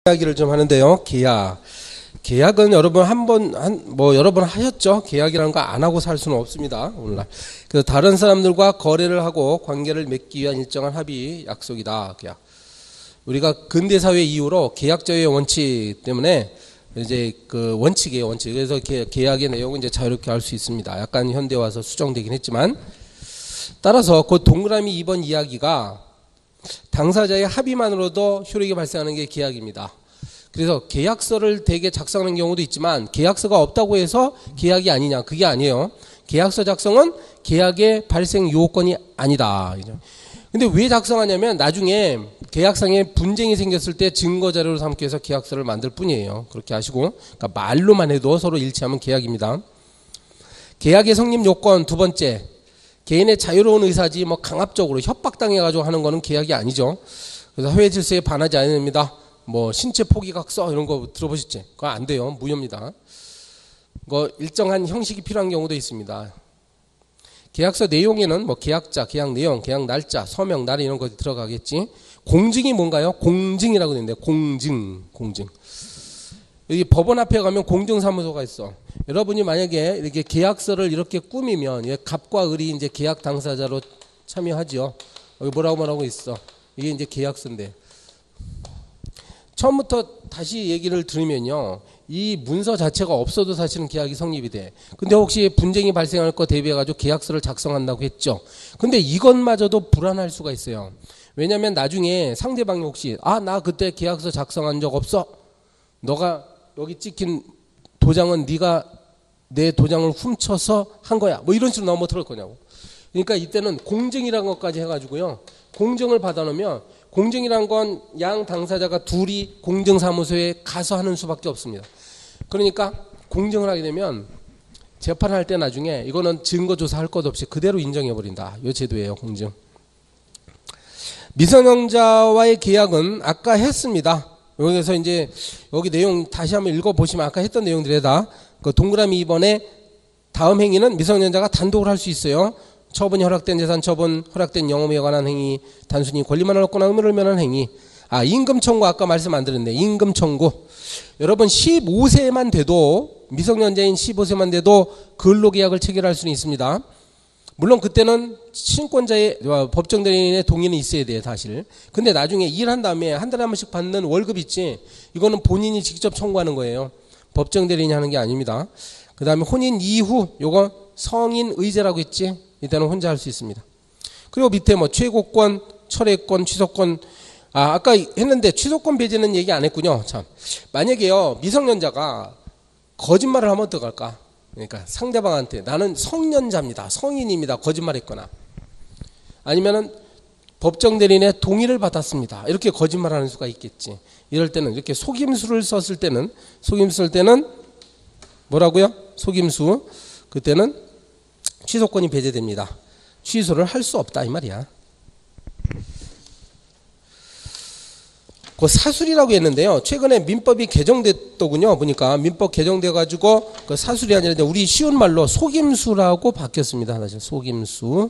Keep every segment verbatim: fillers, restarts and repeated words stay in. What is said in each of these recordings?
이야기를 좀 하는데요. 계약. 계약은 여러분 한 번, 한, 뭐 여러 번 하셨죠? 계약이라는 거 안 하고 살 수는 없습니다. 오늘날. 그래서 다른 사람들과 거래를 하고 관계를 맺기 위한 일정한 합의, 약속이다. 계약. 우리가 근대사회 이후로 계약자의 원칙 때문에 이제 그 원칙이에요, 원칙. 그래서 계약의 내용은 이제 자유롭게 할 수 있습니다. 약간 현대 와서 수정되긴 했지만. 따라서 그 동그라미 이 번 이야기가 당사자의 합의만으로도 효력이 발생하는 게 계약입니다. 그래서 계약서를 대개 작성하는 경우도 있지만 계약서가 없다고 해서 계약이 아니냐, 그게 아니에요. 계약서 작성은 계약의 발생 요건이 아니다. 근데 왜 작성하냐면 나중에 계약상에 분쟁이 생겼을 때 증거자료를 삼기 위해서 계약서를 만들 뿐이에요. 그렇게 하시고, 그러니까 말로만 해도 서로 일치하면 계약입니다. 계약의 성립 요건 두 번째, 개인의 자유로운 의사지 뭐 강압적으로 협박당해가지고 하는 거는 계약이 아니죠. 그래서 사회 질서에 반하지 않습니다. 뭐 신체 포기각서 이런 거 들어보셨지? 그거 안 돼요. 무효입니다. 그 일정한 형식이 필요한 경우도 있습니다. 계약서 내용에는 뭐 계약자, 계약 내용, 계약 날짜, 서명, 날 이런 거 들어가겠지. 공증이 뭔가요? 공증이라고 되는데 공증, 공증. 여기 법원 앞에 가면 공증사무소가 있어. 여러분이 만약에 이렇게 계약서를 이렇게 꾸미면 갑과 을이 이제 계약 당사자로 참여하죠. 여기 뭐라고 말하고 있어. 이게 이제 계약서인데. 처음부터 다시 얘기를 들으면요. 이 문서 자체가 없어도 사실은 계약이 성립이 돼. 근데 혹시 분쟁이 발생할 거 대비해가지고 계약서를 작성한다고 했죠. 근데 이것마저도 불안할 수가 있어요. 왜냐면 나중에 상대방이 혹시 아, 나 그때 계약서 작성한 적 없어. 너가 여기 찍힌 도장은 네가 내 도장을 훔쳐서 한 거야. 뭐 이런 식으로 넘어뜨릴 거냐고. 그러니까 이때는 공증이라는 것까지 해가지고요. 공증을 받아놓으면 공증이란 건 양 당사자가 둘이 공증사무소에 가서 하는 수밖에 없습니다. 그러니까 공증을 하게 되면 재판할 때 나중에 이거는 증거조사할 것 없이 그대로 인정해버린다. 이 제도예요, 공증. 미성년자와의 계약은 아까 했습니다. 여기서 이제 여기 내용 다시 한번 읽어보시면 아까 했던 내용들에다 그 동그라미 이 번에 다음 행위는 미성년자가 단독으로 할 수 있어요. 처분이 허락된 재산 처분, 허락된 영업에 관한 행위, 단순히 권리만 얻거나 의무를 면한 행위. 아, 임금 청구 아까 말씀 안 드렸네. 임금 청구. 여러분 십오 세만 돼도 미성년자인 십오 세만 돼도 근로계약을 체결할 수는 있습니다. 물론 그때는 신권자의 법정 대리인의 동의는 있어야 돼요, 사실. 근데 나중에 일한 다음에 한 달에 한 번씩 받는 월급 있지. 이거는 본인이 직접 청구하는 거예요. 법정 대리인이 하는 게 아닙니다. 그 다음에 혼인 이후 요거 성인 의제라고 했지. 이때는 혼자 할 수 있습니다. 그리고 밑에 뭐 최고권, 철회권, 취소권. 아, 아까 했는데 취소권 배제는 얘기 안 했군요. 참. 만약에요, 미성년자가 거짓말을 하면 어떡할까? 그러니까 상대방한테 나는 성년자입니다. 성인입니다. 거짓말했거나. 아니면은 법정 대리인의 동의를 받았습니다. 이렇게 거짓말하는 수가 있겠지. 이럴 때는 이렇게 속임수를 썼을 때는 속임수 쓸 때는 뭐라고요? 속임수. 그때는 취소권이 배제됩니다. 취소를 할 수 없다 이 말이야. 그 사술이라고 했는데요. 최근에 민법이 개정됐더군요. 보니까 민법 개정돼 가지고 그 사술이 아니라 우리 쉬운 말로 속임수라고 바뀌었습니다. 사실 속임수.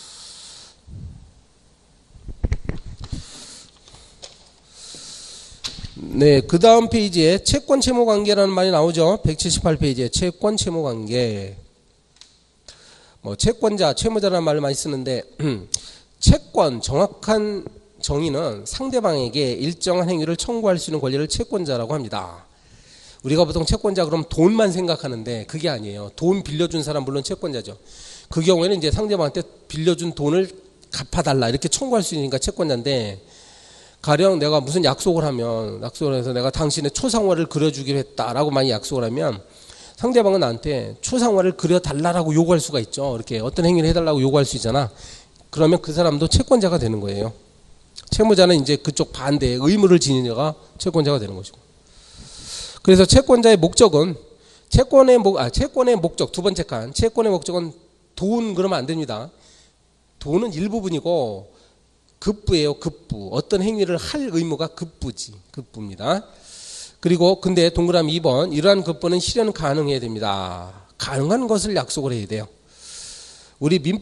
네, 그 다음 페이지에 채권 채무 관계라는 말이 나오죠. 백칠십팔 페이지에 채권 채무 관계. 뭐 채권자, 채무자라는 말을 많이 쓰는데 채권 정확한 정의는 상대방에게 일정한 행위를 청구할 수 있는 권리를 채권자라고 합니다. 우리가 보통 채권자 그럼 돈만 생각하는데 그게 아니에요. 돈 빌려준 사람 물론 채권자죠. 그 경우에는 이제 상대방한테 빌려준 돈을 갚아달라 이렇게 청구할 수 있으니까 채권자인데, 가령 내가 무슨 약속을 하면 약속을 해서 내가 당신의 초상화를 그려주기로 했다라고 많이 약속을 하면 상대방은 나한테 초상화를 그려달라고 요구할 수가 있죠. 이렇게 어떤 행위를 해달라고 요구할 수 있잖아. 그러면 그 사람도 채권자가 되는 거예요. 채무자는 이제 그쪽 반대의 의무를 지닌 자가 채권자가 되는 것이고. 그래서 채권자의 목적은 채권의 목, 아, 채권의 목적 두 번째 칸. 채권의 목적은 돈 그러면 안 됩니다. 돈은 일부분이고 급부예요. 급부. 어떤 행위를 할 의무가 급부지. 급부입니다. 그리고 근데 동그라미 이 번 이러한 급부는 실현 가능해야 됩니다. 가능한 것을 약속을 해야 돼요. 우리 민법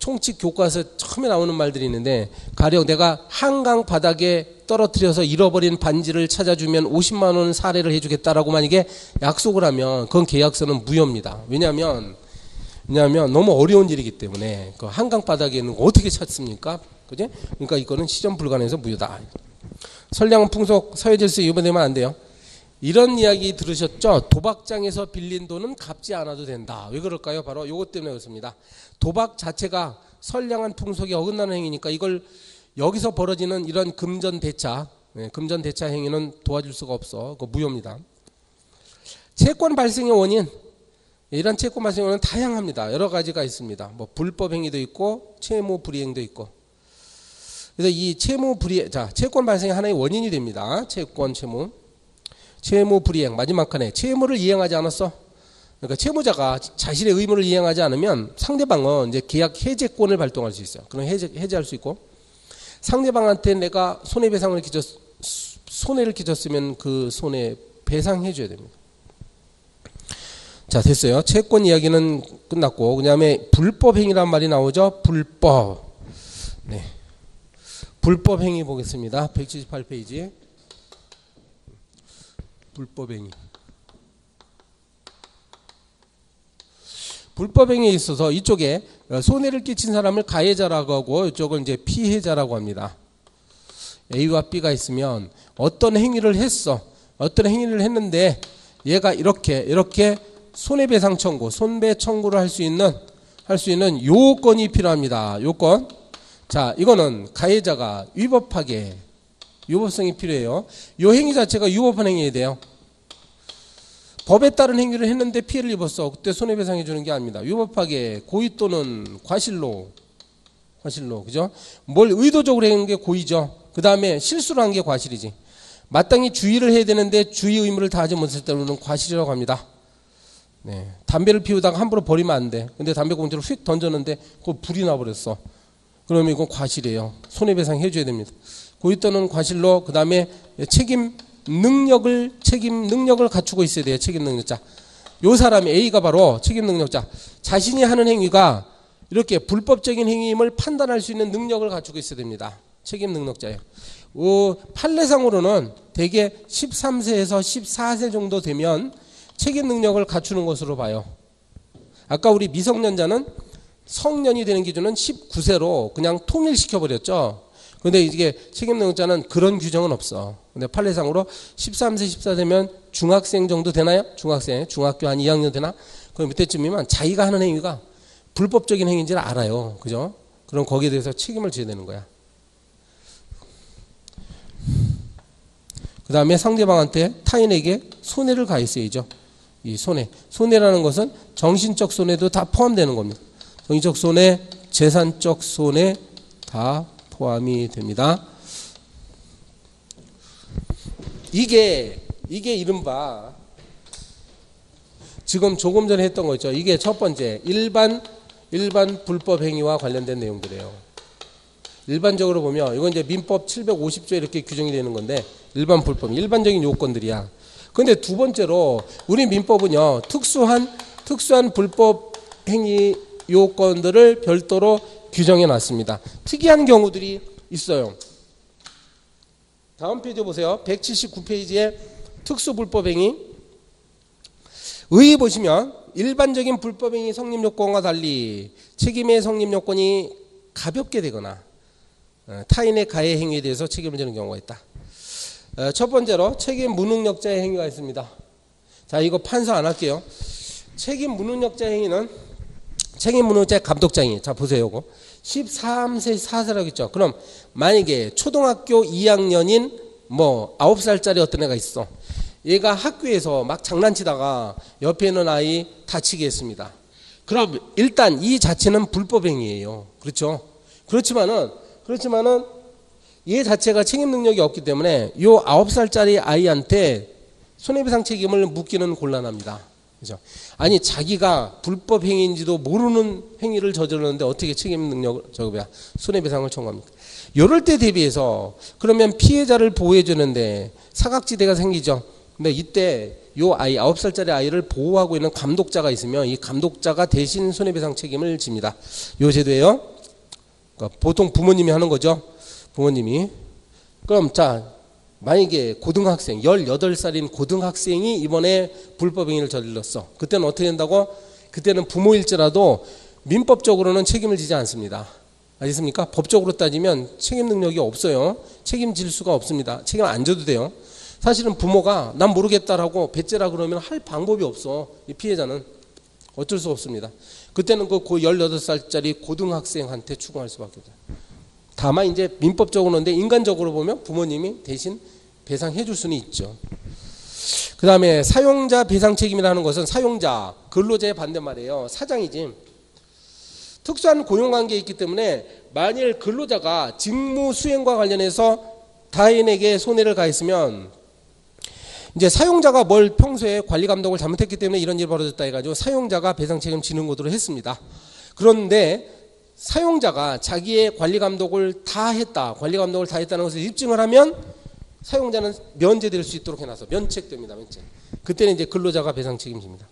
총칙 교과서에 처음에 나오는 말들이 있는데, 가령 내가 한강 바닥에 떨어뜨려서 잃어버린 반지를 찾아주면 오십만 원 사례를 해주겠다라고 만약에 약속을 하면 그건 계약서는 무효입니다. 왜냐하면 왜냐하면 너무 어려운 일이기 때문에 그 한강 바닥에 있는 거 어떻게 찾습니까? 그지? 그러니까 이거는 실현 불가능해서 무효다. 선량한 풍속, 사회질서 위반되면 안 돼요. 이런 이야기 들으셨죠? 도박장에서 빌린 돈은 갚지 않아도 된다. 왜 그럴까요? 바로 이것 때문에 그렇습니다. 도박 자체가 선량한 풍속에 어긋나는 행위니까 이걸 여기서 벌어지는 이런 금전 대차, 네, 금전 대차 행위는 도와줄 수가 없어. 그거 무효입니다. 채권 발생의 원인, 이런 채권 발생의 원인은 다양합니다. 여러 가지가 있습니다. 뭐 불법 행위도 있고 채무 불이행도 있고. 그래서 이 채무 불이행, 자, 채권 발생의 하나의 원인이 됩니다. 채권 채무. 채무 불이행, 마지막 칸에 채무를 이행하지 않았어. 그러니까 채무자가 자신의 의무를 이행하지 않으면 상대방은 이제 계약 해제권을 발동할 수 있어요. 그럼 해제, 해제할 수 있고, 상대방한테 내가 손해배상을 끼쳤, 손해를 끼쳤으면 그 손해 배상해 줘야 됩니다. 자, 됐어요. 채권 이야기는 끝났고, 그 다음에 불법 행위란 말이 나오죠. 불법. 네. 불법 행위 보겠습니다. 백칠십팔 페이지. 불법 행위. 불법 행위에 있어서 이쪽에 손해를 끼친 사람을 가해자라고 하고 이쪽을 이제 피해자라고 합니다. A와 B가 있으면 어떤 행위를 했어. 어떤 행위를 했는데 얘가 이렇게 이렇게 손해배상 청구, 손배 청구를 할 수 있는 할 수 있는 요건이 필요합니다. 요건. 자, 이거는 가해자가 위법하게 위법성이 필요해요. 요 행위 자체가 위법한 행위에 돼요. 법에 따른 행위를 했는데 피해를 입었어. 그때 손해배상해 주는 게 아닙니다. 위법하게 고의 또는 과실로, 과실로, 그죠? 뭘 의도적으로 한 게 고의죠. 그 다음에 실수로 한 게 과실이지. 마땅히 주의를 해야 되는데 주의 의무를 다하지 못했을 때는 과실이라고 합니다. 네. 담배를 피우다가 함부로 버리면 안 돼. 근데 담배 봉지를 휙 던졌는데 그거 불이 나버렸어. 그러면 이건 과실이에요. 손해배상 해줘야 됩니다. 고의 또는 과실로, 그 다음에 책임 능력을, 책임 능력을 갖추고 있어야 돼요. 책임 능력자. 요 사람이 A가 바로 책임 능력자. 자신이 하는 행위가 이렇게 불법적인 행위임을 판단할 수 있는 능력을 갖추고 있어야 됩니다. 책임 능력자예요. 어, 판례상으로는 대개 십삼 세에서 십사 세 정도 되면 책임 능력을 갖추는 것으로 봐요. 아까 우리 미성년자는 성년이 되는 기준은 십구 세로 그냥 통일시켜버렸죠. 근데 이게 책임 능력자는 그런 규정은 없어. 근데 판례상으로 십삼 세, 십사 세면 중학생 정도 되나요? 중학생, 중학교 한 이 학년 되나? 그럼 밑에쯤이면 자기가 하는 행위가 불법적인 행위인지를 알아요. 그죠? 그럼 거기에 대해서 책임을 져야 되는 거야. 그 다음에 상대방한테 타인에게 손해를 가했어야죠. 이 손해. 손해라는 것은 정신적 손해도 다 포함되는 겁니다. 정신적 손해, 재산적 손해 다 포함이 됩니다. 이게 이게 이른바 지금 조금 전에 했던 거 있죠. 이게 첫 번째 일반 일반 불법 행위와 관련된 내용들이에요. 일반적으로 보면 이건 이제 민법 칠백오십 조에 이렇게 규정이 되는 건데 일반 불법 일반적인 요건들이야. 근데 두 번째로 우리 민법은요 특수한 특수한 불법 행위 요건들을 별도로 규정해 놨습니다. 특이한 경우들이 있어요. 다음 페이지 보세요. 백칠십구 페이지에 특수불법행위. 의의 보시면 일반적인 불법행위 성립요건과 달리 책임의 성립요건이 가볍게 되거나 타인의 가해 행위에 대해서 책임을 지는 경우가 있다. 첫 번째로 책임 무능력자의 행위가 있습니다. 자, 이거 판서 안 할게요. 책임 무능력자 행위는 책임 무능력자의 감독장이, 자 보세요. 이거 십삼 세, 사 세라고 했죠. 그럼 만약에 초등학교 이 학년인 뭐 아홉 살짜리 어떤 애가 있어. 얘가 학교에서 막 장난치다가 옆에 있는 아이 다치게 했습니다. 그럼 일단 이 자체는 불법 행위예요. 그렇죠? 그렇지만은 그렇지만은 얘 자체가 책임 능력이 없기 때문에 요 아홉 살짜리 아이한테 손해배상 책임을 묻기는 곤란합니다. 그죠? 아니 자기가 불법 행위인지도 모르는 행위를 저질렀는데 어떻게 책임 능력을 저거 뭐야 손해배상을 청구합니까? 이럴 때 대비해서 그러면 피해자를 보호해 주는데 사각지대가 생기죠. 근데 이때 요 아이 아홉 살짜리 아이를 보호하고 있는 감독자가 있으면 이 감독자가 대신 손해배상 책임을 집니다. 요 제도예요. 그러니까 보통 부모님이 하는 거죠. 부모님이. 그럼 자, 만약에 고등학생, 열여덟 살인 고등학생이 이번에 불법행위를 저질렀어. 그때는 어떻게 된다고? 그때는 부모일지라도 민법적으로는 책임을 지지 않습니다. 아시겠습니까? 법적으로 따지면 책임 능력이 없어요. 책임질 수가 없습니다. 책임 안 져도 돼요. 사실은 부모가 난 모르겠다라고 배째라 그러면 할 방법이 없어. 이 피해자는 어쩔 수 없습니다. 그때는 그 열여덟 살짜리 고등학생한테 추궁할 수밖에 없어요. 다만 이제 민법적으로는 인간적으로 보면 부모님이 대신 배상해 줄 수는 있죠. 그 다음에 사용자 배상 책임이라는 것은 사용자, 근로자의 반대말이에요. 사장이지. 특수한 고용관계에 있기 때문에 만일 근로자가 직무 수행과 관련해서 타인에게 손해를 가했으면 이제 사용자가 뭘 평소에 관리 감독을 잘못했기 때문에 이런 일이 벌어졌다 해가지고 사용자가 배상 책임 지는 것으로 했습니다. 그런데 사용자가 자기의 관리 감독을 다 했다, 관리 감독을 다 했다는 것을 입증을 하면 사용자는 면제될 수 있도록 해놔서 면책됩니다. 면책. 그때는 이제 근로자가 배상 책임집니다.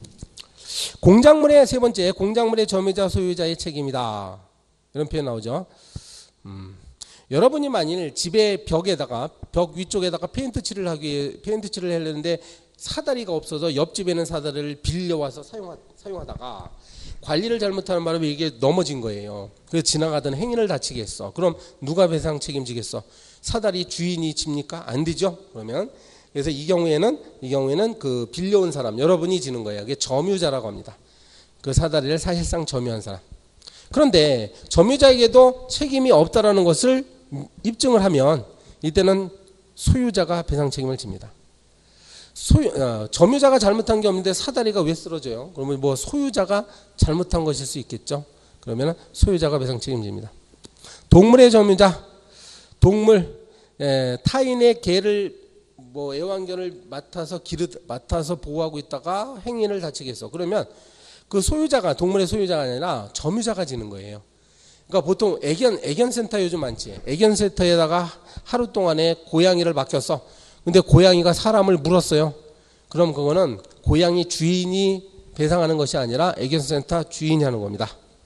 공작물의 세 번째, 공작물의 점유자 소유자의 책임이다. 이런 표현 나오죠. 음. 여러분이 만일 집의 벽에다가 벽 위쪽에다가 페인트 칠을 하기 위해 페인트 칠을 하려는데 사다리가 없어서 옆집에 있는 사다리를 빌려와서 사용하, 사용하다가 관리를 잘못하는 바람에 이게 넘어진 거예요. 그래서 지나가던 행인을 다치게 했어. 그럼 누가 배상 책임지겠어? 사다리 주인이 집니까? 안 되죠. 그러면 그래서 이 경우에는 이 경우에는 그 빌려온 사람 여러분이 지는 거예요. 이게 점유자라고 합니다. 그 사다리를 사실상 점유한 사람. 그런데 점유자에게도 책임이 없다라는 것을 입증을 하면 이때는 소유자가 배상 책임을 집니다. 소유, 어, 점유자가 잘못한 게 없는데 사다리가 왜 쓰러져요? 그러면 뭐 소유자가 잘못한 것일 수 있겠죠. 그러면 소유자가 배상 책임집니다. 동물의 점유자, 동물 에, 타인의 개를 뭐 애완견을 맡아서 기르 맡아서 보호하고 있다가 행인을 다치게 했어. 그러면 그 소유자가 동물의 소유자가 아니라 점유자가 지는 거예요. 그러니까 보통 애견 애견센터 요즘 많지. 애견센터에다가 하루 동안에 고양이를 맡겼어. 근데 고양이가 사람을 물었어요. 그럼 그거는 고양이 주인이 배상하는 것이 아니라 애견센터 주인이 하는 겁니다.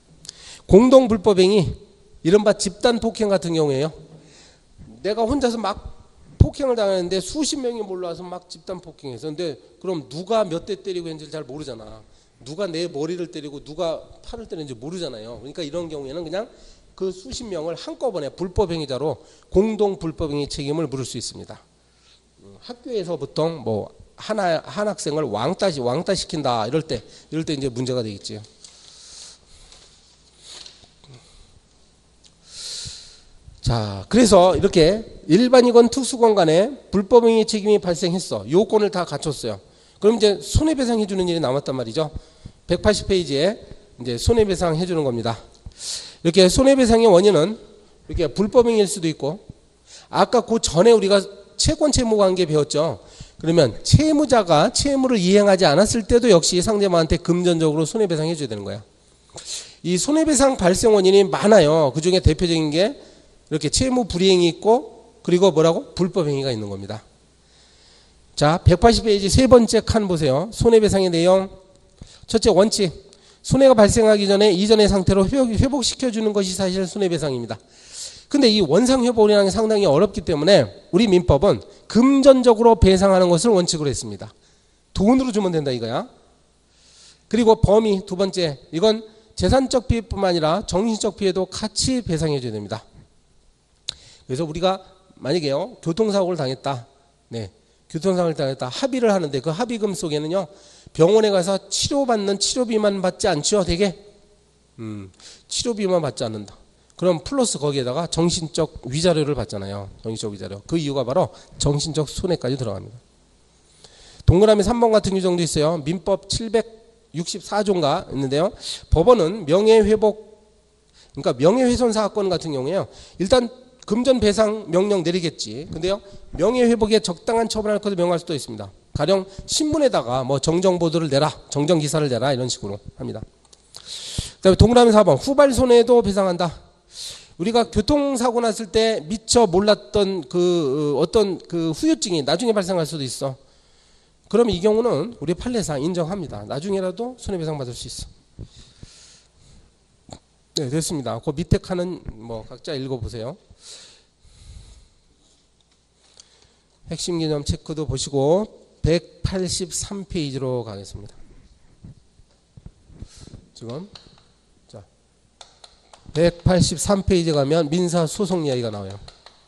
공동 불법행위, 이른바 집단 폭행 같은 경우에요. 내가 혼자서 막 폭행을 당하는데 수십 명이 몰려와서 막 집단 폭행해서 근데 그럼 누가 몇 대 때리고 했는지 잘 모르잖아. 누가 내 머리를 때리고 누가 팔을 때리는지 모르잖아요. 그러니까 이런 경우에는 그냥 그 수십 명을 한꺼번에 불법행위자로 공동 불법행위 책임을 물을 수 있습니다. 학교에서 보통 뭐 하나 한 학생을 왕따 왕따 시킨다 이럴 때 이럴 때 이제 문제가 되겠지요. 자, 그래서 이렇게 일반이건 특수건 간에 불법행위 책임이 발생했어. 요건을 다 갖췄어요. 그럼 이제 손해배상 해주는 일이 남았단 말이죠. 백팔십 페이지에 이제 손해배상 해주는 겁니다. 이렇게 손해배상의 원인은 이렇게 불법행위일 수도 있고, 아까 그 전에 우리가 채권 채무 관계 배웠죠. 그러면 채무자가 채무를 이행하지 않았을 때도 역시 상대방한테 금전적으로 손해배상 해줘야 되는 거야. 이 손해배상 발생 원인이 많아요. 그 중에 대표적인 게 이렇게 채무 불이행이 있고, 그리고 뭐라고? 불법행위가 있는 겁니다. 자, 백팔십 페이지 세 번째 칸 보세요. 손해배상의 내용. 첫째 원칙. 손해가 발생하기 전에 이전의 상태로 회복시켜주는 것이 사실 손해배상입니다. 근데 이 원상회복이라는 게 상당히 어렵기 때문에 우리 민법은 금전적으로 배상하는 것을 원칙으로 했습니다. 돈으로 주면 된다 이거야. 그리고 범위 두 번째. 이건 재산적 피해뿐만 아니라 정신적 피해도 같이 배상해 줘야 됩니다. 그래서 우리가 만약에요, 교통사고를 당했다. 네. 교통사고를 당했다. 합의를 하는데 그 합의금 속에는요, 병원에 가서 치료받는 치료비만 받지 않죠, 되게? 음, 치료비만 받지 않는다. 그럼 플러스 거기에다가 정신적 위자료를 받잖아요. 정신적 위자료. 그 이유가 바로 정신적 손해까지 들어갑니다. 동그라미 삼 번 같은 규정도 있어요. 민법 칠백육십사 조인가 있는데요. 법원은 명예회복, 그러니까 명예훼손 사건 같은 경우에요. 일단 금전 배상 명령 내리겠지. 근데요, 명예회복에 적당한 처분할 것을 명할 수도 있습니다. 가령 신문에다가 뭐 정정 보도를 내라, 정정 기사를 내라 이런 식으로 합니다. 그다음에 동그라미 사 번 후발 손해도 배상한다. 우리가 교통사고 났을 때 미처 몰랐던 그 어떤 그 후유증이 나중에 발생할 수도 있어. 그럼 이 경우는 우리 판례상 인정합니다. 나중에라도 손해배상 받을 수 있어. 네, 됐습니다. 그 밑에 칸은 뭐 각자 읽어보세요. 핵심 개념 체크도 보시고 백팔십삼 페이지로 가겠습니다. 지금 자 백팔십삼 페이지 가면 민사소송 이야기가 나와요.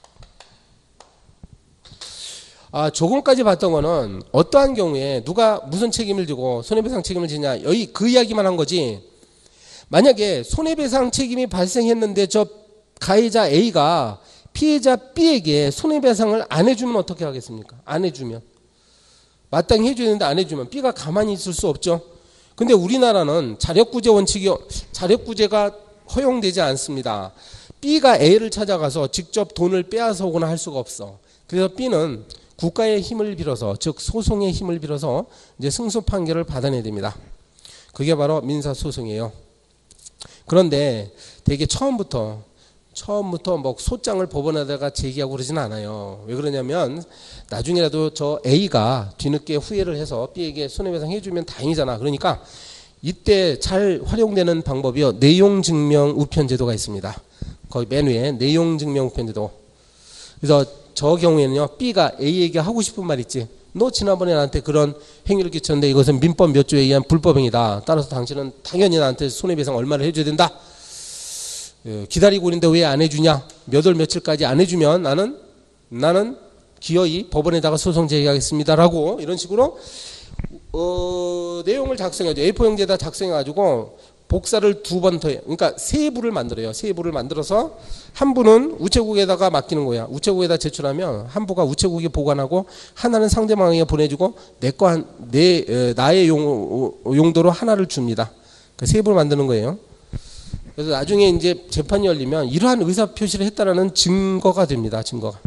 아, 조금까지 봤던 거는 어떠한 경우에 누가 무슨 책임을 지고 손해배상 책임을 지냐 여기 그 이야기만 한 거지. 만약에 손해배상 책임이 발생했는데 저 가해자 A가 피해자 B에게 손해배상을 안 해주면 어떻게 하겠습니까? 안 해주면 마땅히 해줘야 되는데 안 해주면 B가 가만히 있을 수 없죠. 근데 우리나라는 자력구제 원칙이 자력구제가 허용되지 않습니다. B가 A를 찾아가서 직접 돈을 빼앗아 오거나 할 수가 없어. 그래서 B는 국가의 힘을 빌어서 즉 소송의 힘을 빌어서 이제 승소 판결을 받아내야 됩니다. 그게 바로 민사소송이에요. 그런데 되게 처음부터 처음부터 뭐 소장을 법원에다가 제기하고 그러진 않아요. 왜 그러냐면 나중에라도 저 A가 뒤늦게 후회를 해서 B에게 손해배상 해주면 다행이잖아. 그러니까 이때 잘 활용되는 방법이요. 내용증명 우편제도가 있습니다. 거기 맨 위에 내용증명 우편제도. 그래서 저 경우에는요. B가 A에게 하고 싶은 말 있지. 너 지난번에 나한테 그런 행위를 끼쳤는데 이것은 민법 몇 조에 의한 불법행위다. 따라서 당신은 당연히 나한테 손해배상 얼마를 해줘야 된다. 기다리고 있는데 왜 안 해주냐? 몇 월 며칠까지 안 해주면 나는 나는 기어이 법원에다가 소송 제기하겠습니다라고 이런 식으로 어, 내용을 작성해줘. 에이포 용지에다 작성해가지고 복사를 두 번 더 해요. 그러니까 세 부를 만들어요. 세 부를 만들어서 한 부는 우체국에다가 맡기는 거야. 우체국에다 제출하면 한 부가 우체국이 보관하고 하나는 상대방에게 보내주고 내 거 한, 내, 나의 용, 용도로 하나를 줍니다. 세 부를 만드는 거예요. 그래서 나중에 이제 재판이 열리면 이러한 의사 표시를 했다라는 증거가 됩니다. 증거가.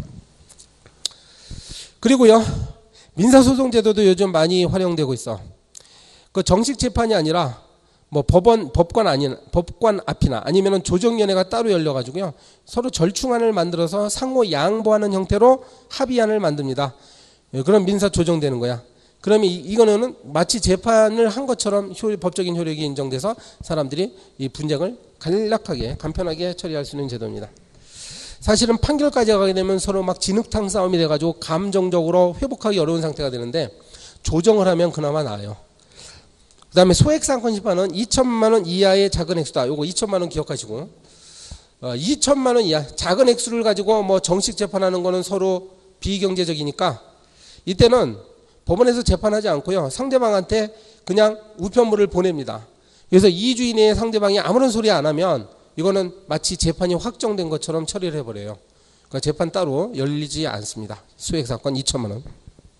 그리고요. 민사소송제도도 요즘 많이 활용되고 있어. 그 정식 재판이 아니라 뭐 법원, 법관 아닌, 법관 앞이나 아니면은 조정위원회가 따로 열려가지고요. 서로 절충안을 만들어서 상호 양보하는 형태로 합의안을 만듭니다. 그럼 민사 조정되는 거야. 그러면 이, 이거는 마치 재판을 한 것처럼 효, 법적인 효력이 인정돼서 사람들이 이 분쟁을 간략하게, 간편하게 처리할 수 있는 제도입니다. 사실은 판결까지 가게 되면 서로 막 진흙탕 싸움이 돼가지고 감정적으로 회복하기 어려운 상태가 되는데 조정을 하면 그나마 나아요. 그 다음에 소액상권 심판은 이천만 원 이하의 작은 액수다. 요거 이천만 원 기억하시고 어, 이천만 원 이하 작은 액수를 가지고 뭐 정식 재판하는 거는 서로 비경제적이니까 이때는 법원에서 재판하지 않고요. 상대방한테 그냥 우편물을 보냅니다. 그래서 이 주 이내에 상대방이 아무런 소리 안 하면 이거는 마치 재판이 확정된 것처럼 처리를 해버려요. 그러니까 재판 따로 열리지 않습니다. 소액사건 이천만 원.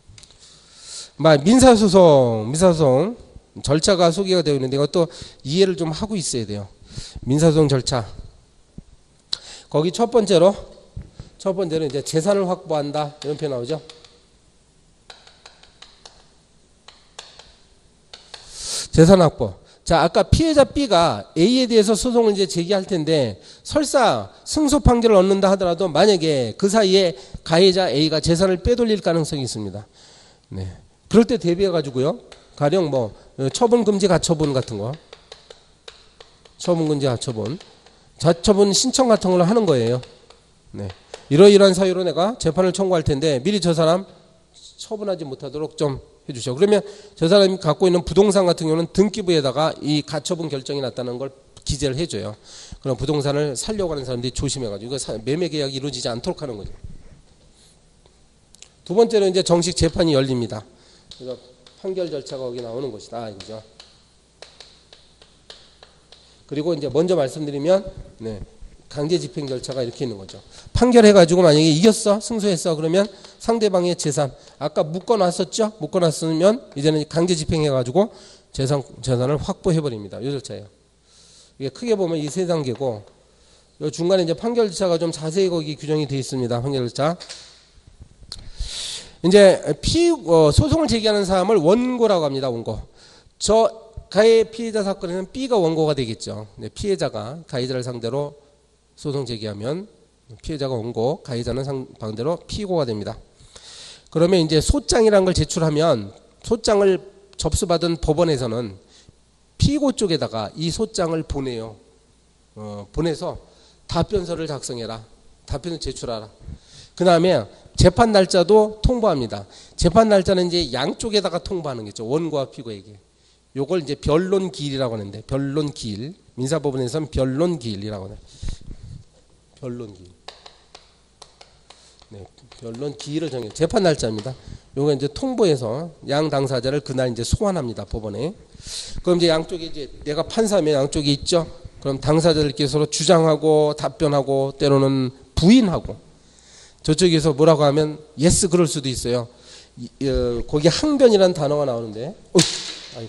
민사소송, 민사소송 절차가 소개가 되어 있는데 이것도 이해를 좀 하고 있어야 돼요. 민사소송 절차. 거기 첫 번째로 첫 번째로 이제 재산을 확보한다 이런 표현 나오죠. 재산 확보. 자, 아까 피해자 B가 A에 대해서 소송을 이제 제기할 텐데 설사 승소 판결을 얻는다 하더라도 만약에 그 사이에 가해자 A가 재산을 빼돌릴 가능성이 있습니다. 네. 그럴 때 대비해 가지고요. 가령 뭐 처분 금지 가처분 같은 거, 처분 금지 가처분, 자처분 신청 같은 걸 하는 거예요. 네. 이러이러한 사유로 내가 재판을 청구할 텐데 미리 저 사람 처분하지 못하도록 좀 해주셔. 그러면 저 사람이 갖고 있는 부동산 같은 경우는 등기부에다가 이 가처분 결정이 났다는 걸 기재를 해줘요. 그럼 부동산을 살려고 하는 사람들이 조심해가지고 이거 매매 계약이 이루어지지 않도록 하는 거죠. 두 번째는 이제 정식 재판이 열립니다. 그래서 판결 절차가 거기 나오는 것이다. 이거죠. 그리고 이제 먼저 말씀드리면, 네, 강제 집행 절차가 이렇게 있는 거죠. 판결해가지고 만약에 이겼어, 승소했어, 그러면 상대방의 재산, 아까 묶어놨었죠? 묶어놨으면 이제는 강제 집행해가지고 재산, 재산을 확보해버립니다. 이 절차예요. 이게 크게 보면 이 세 단계고, 이 중간에 이제 판결 절차가 좀 자세히 거기 규정이 되어 있습니다. 판결 절차. 이제 피, 어, 소송을 제기하는 사람을 원고라고 합니다. 원고. 저 가해 피해자 사건에는 B가 원고가 되겠죠. 네, 피해자가 가해자를 상대로 소송 제기하면 피해자가 원고, 가해자는 상, 반대로 피고가 됩니다. 그러면 이제 소장이라는 걸 제출하면 소장을 접수받은 법원에서는 피고 쪽에다가 이 소장을 보내요. 어, 보내서 답변서를 작성해라. 답변을 제출하라. 그 다음에 재판 날짜도 통보합니다. 재판 날짜는 이제 양쪽에다가 통보하는 거죠. 원고와 피고에게. 요걸 이제 변론 기일이라고 하는데, 변론 기일. 민사법원에서는 변론 기일이라고 하는. 변론 기일. 네, 변론 기일을 정해. 재판 날짜입니다. 요거 이제 통보해서 양 당사자를 그날 이제 소환합니다. 법원에. 그럼 이제 양쪽에 이제 내가 판사면 양쪽에 있죠. 그럼 당사자들끼리 서로 주장하고 답변하고 때로는 부인하고, 저쪽에서 뭐라고 하면 예스 그럴 수도 있어요. 이, 어, 거기 항변이라는 단어가 나오는데, 어이, 아이고.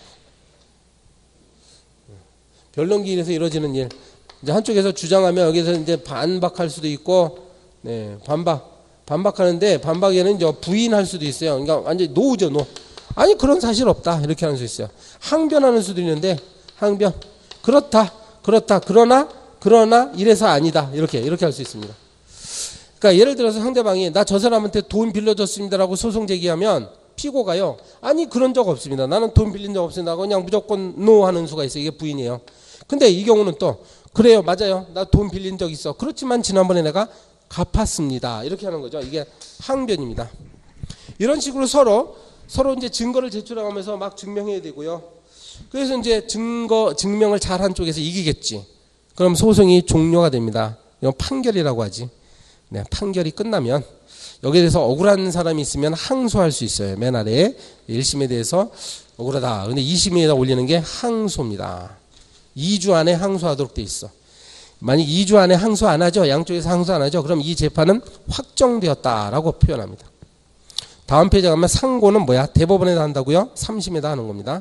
변론기일에서 이루어지는 일. 이제 한쪽에서 주장하면 여기서 이제 반박할 수도 있고, 네, 반박. 반박하는데 반박에는 이제 부인할 수도 있어요. 그러니까 완전히 노죠, 노. 아니, 그런 사실 없다. 이렇게 하는 수 있어요. 항변하는 수도 있는데, 항변. 그렇다. 그렇다. 그러나, 그러나, 이래서 아니다. 이렇게, 이렇게 할 수 있습니다. 그러니까 예를 들어서 상대방이 나 저 사람한테 돈 빌려줬습니다라고 소송 제기하면 피고가요. 아니, 그런 적 없습니다. 나는 돈 빌린 적 없습니다. 그냥 무조건 노 하는 수가 있어요. 이게 부인이에요. 근데 이 경우는 또, 그래요. 맞아요. 나 돈 빌린 적 있어. 그렇지만 지난번에 내가 갚았습니다. 이렇게 하는 거죠. 이게 항변입니다. 이런 식으로 서로 서로 이제 증거를 제출하면서 막 증명해야 되고요. 그래서 이제 증거 증명을 잘한 쪽에서 이기겠지. 그럼 소송이 종료가 됩니다. 이건 판결이라고 하지. 네, 판결이 끝나면 여기에 대해서 억울한 사람이 있으면 항소할 수 있어요. 맨 아래에 일 심에 대해서 억울하다. 근데 이 심에다 올리는 게 항소입니다. 이 주 안에 항소하도록 돼 있어. 만약 이 주 안에 항소 안 하죠. 양쪽에서 항소 안 하죠. 그럼 이 재판은 확정되었다라고 표현합니다. 다음 페이지 가면 상고는 뭐야? 대법원에다 한다고요? 삼 심에다 하는 겁니다.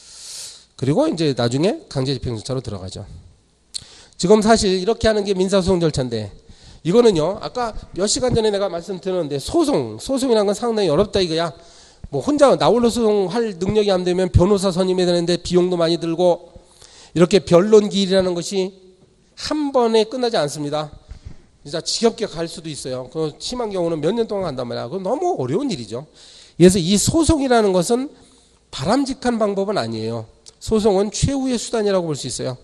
그리고 이제 나중에 강제집행조차로 들어가죠. 지금 사실 이렇게 하는 게 민사소송 절차인데, 이거는요, 아까 몇 시간 전에 내가 말씀드렸는데, 소송, 소송이라는 건 상당히 어렵다 이거야. 뭐 혼자 나홀로 소송할 능력이 안 되면 변호사 선임해야 되는데 비용도 많이 들고, 이렇게 변론기일이라는 것이 한 번에 끝나지 않습니다. 진짜 지겹게 갈 수도 있어요. 그 심한 경우는 몇 년 동안 간단 말이야. 그건 너무 어려운 일이죠. 그래서 이 소송이라는 것은 바람직한 방법은 아니에요. 소송은 최후의 수단이라고 볼 수 있어요.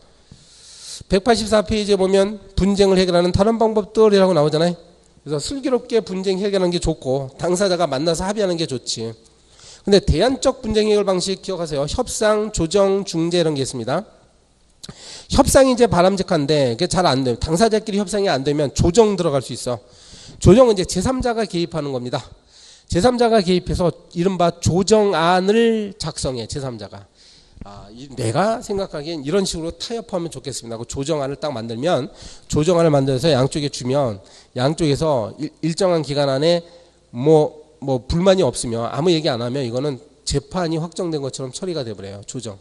백팔십사 페이지에 보면 분쟁을 해결하는 다른 방법들이라고 나오잖아요. 그래서 슬기롭게 분쟁 해결하는 게 좋고 당사자가 만나서 합의하는 게 좋지. 근데 대안적 분쟁 해결 방식 기억하세요. 협상, 조정, 중재 이런 게 있습니다. 협상이 이제 바람직한데 그게 잘 안 돼요. 당사자끼리 협상이 안 되면 조정 들어갈 수 있어. 조정은 이제 제삼자가 개입하는 겁니다. 제삼자가 개입해서 이른바 조정안을 작성해. 제삼자가. 아, 이, 내가 생각하기엔 이런 식으로 타협하면 좋겠습니다. 그 조정안을 딱 만들면 조정안을 만들어서 양쪽에 주면 양쪽에서 일, 일정한 기간 안에 뭐, 뭐 불만이 없으면 아무 얘기 안 하면 이거는 재판이 확정된 것처럼 처리가 돼버려요. 조정.